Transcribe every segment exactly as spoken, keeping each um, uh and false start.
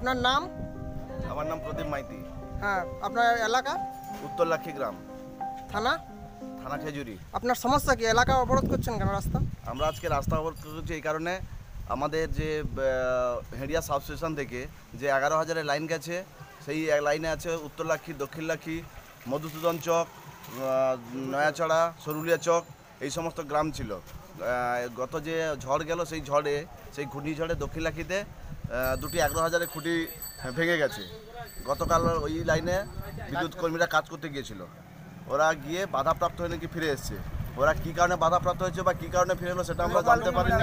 আপনার নাম? আমার নাম প্রদীপ মাইতি। হ্যাঁ, আপনার এলাকা? উত্তর লাক্ষী গ্রাম, থানা? থানা খেজুরি। আপনার সমস্যা কি? এলাকা অবরোধ করছেন কেন রাস্তা? আমরা আজকে রাস্তা অবরোধ করছি এই কারণে, আমাদের যে হেঁড়িয়া সাবস্টেশন থেকে যে এগারো হাজারের লাইন গেছে, সেই লাইনে আছে উত্তর লাক্ষী, দক্ষিণ লাক্ষী, মধুসূদন চক, নয়াচড়া, সরুলিয়া চক, এই সমস্ত গ্রাম ছিল। গত যে ঝড় গেল সেই ঝড়ে, সেই ঘূর্ণিঝড়ে দক্ষিণ লাক্ষীতে দুটি এগারো হাজারের খুঁটি ভেঙে গেছে। গতকাল ওই লাইনে বিদ্যুৎ কর্মীরা কাজ করতে গিয়েছিল, ওরা গিয়ে বাধাপ্রাপ্ত হয়ে নাকি ফিরে এসছে। ওরা কী কারণে বাধাপ্রাপ্ত হয়েছে বা কী কারণে ফিরে এলো সেটা আমরা জানতে পারিনি।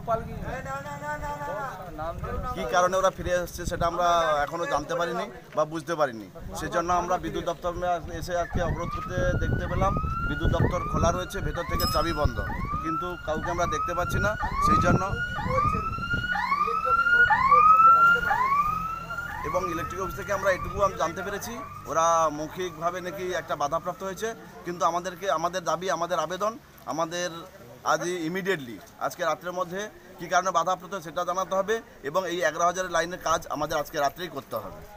কী কারণে ওরা ফিরে এসছে সেটা আমরা এখনও জানতে পারিনি বা বুঝতে পারিনি। সেজন্য আমরা বিদ্যুৎ দপ্তর এসে আজকে অবরোধ করতে দেখতে পেলাম বিদ্যুৎ দপ্তর খোলা রয়েছে, ভেতর থেকে চাবি বন্ধ, কিন্তু কাউকে আমরা দেখতে পাচ্ছি না। সেই জন্য এবং ইলেকট্রিক অফিস থেকে আমরা এটুকু আমি জানতে পেরেছি, ওরা মৌখিকভাবে নাকি একটা বাধাপ্রাপ্ত হয়েছে, কিন্তু আমাদেরকে আমাদের দাবি, আমাদের আবেদন, আমাদের আজই ইমিডিয়েটলি আজকে রাত্রের মধ্যে কী কারণে বাধাপ্রাপ্ত সেটা জানাতে হবে এবং এই এগারো হাজারের লাইনের কাজ আমাদের আজকে রাত্রেই করতে হবে।